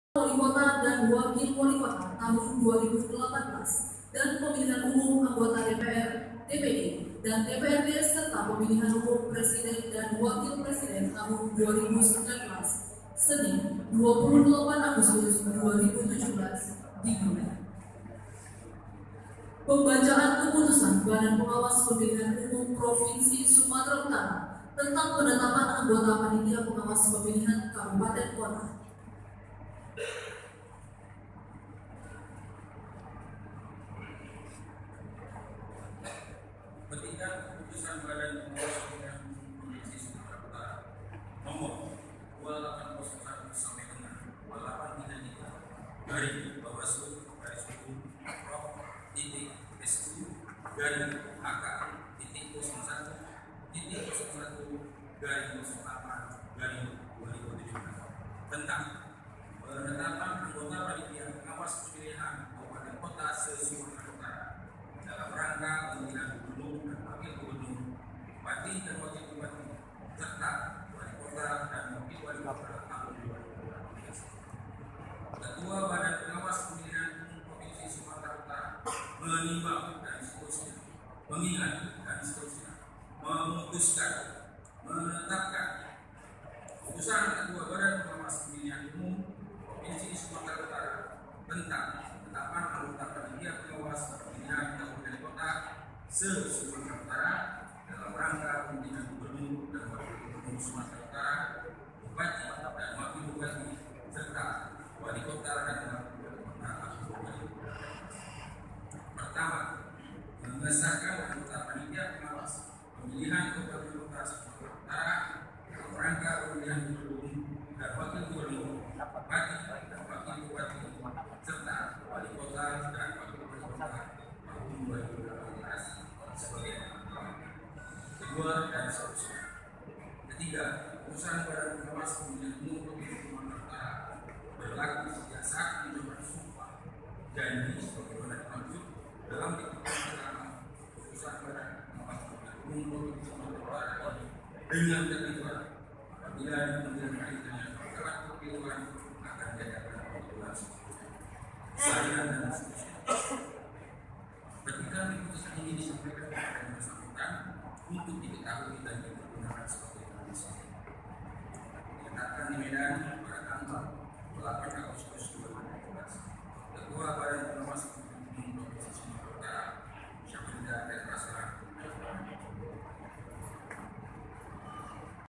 Wali Kota dan Wakil Wali Kota tahun 2018 dan pemilihan umum anggota DPR, DPD, dan DPRD serta pemilihan umum Presiden dan Wakil Presiden tahun 2019 Senin 28 Agustus 2017 dimulai. Pembacaan keputusan Badan Pengawas Pemilihan Umum Provinsi Sumatera Utara tentang penetapan anggota Panitia Pengawas Pemilihan Kabupaten Kota. Ketika keputusan Badan Pengawas Pemilihan Umum Provinsi Sumatera Utara nomor 2801 sampai dengan 2833 dari Bawaslu garis miring Prof titik SU garis AK titik 01 titik 01 garis 08 garis 2017 tentang penetapan anggota Panitia Pengawas Pemilihan Kabupaten Kota se-Sumatera Utara dalam rangka pemilihan gubernur dan wakil gubernur, bupati dan wakil bupati, serta wali kota dan wakil wali kota tahun 2018. Ketua Badan Pengawas Pemilihan Umum Provinsi Sumatera Utara menimbang dan seterusnya, mengingat dan seterusnya, memutuskan, menetapkan keputusan Ketua Badan Pengawas Pemilihan Umum Provinsi Sumatera Utara tentang penetapan anggota Panitia Pengawas Pemilihan Kabupaten Kota se-Sumatera Utara dalam rangka pemilihan gubernur dan wakil gubernur Sumatera Utara, bupati dan wakil bupati, serta wali kota dan wakil wali kota tahun 2018. Pertama, mengesahkan anggota Panitia Pengawas Pemilihan Kabupaten Kota Sumatera Utara dalam rangka pemilihan gubernur dan wakil gubernur, bupati dan wakil bupati, serta wali kota dan wakil wali kota tahun 2018 sebagai kedua dan seterusnya. Ketiga, keputusan Badan Pengawas Pemilihan Umum Provinsi Sumatera Utara berlaku sejak saat pencoboran sumpah janji sebagaimana dimaksud dalam ketentuan pertama keputusan Badan Pengawas Pemilihan Umum Provinsi Sumatera Utara dengan ketentuan apabila di kemudian hari dengan perkara pemiluan akan diadakan pemilihan saya dan seterusnya. Ketika keputusan ini disampaikan kepada yang bersangkutan untuk diketahui dan digunakan sebagai bukti, dinyatakan di Medan pada tanggal 8 Agustus 2017, Ketua Badan Pengawas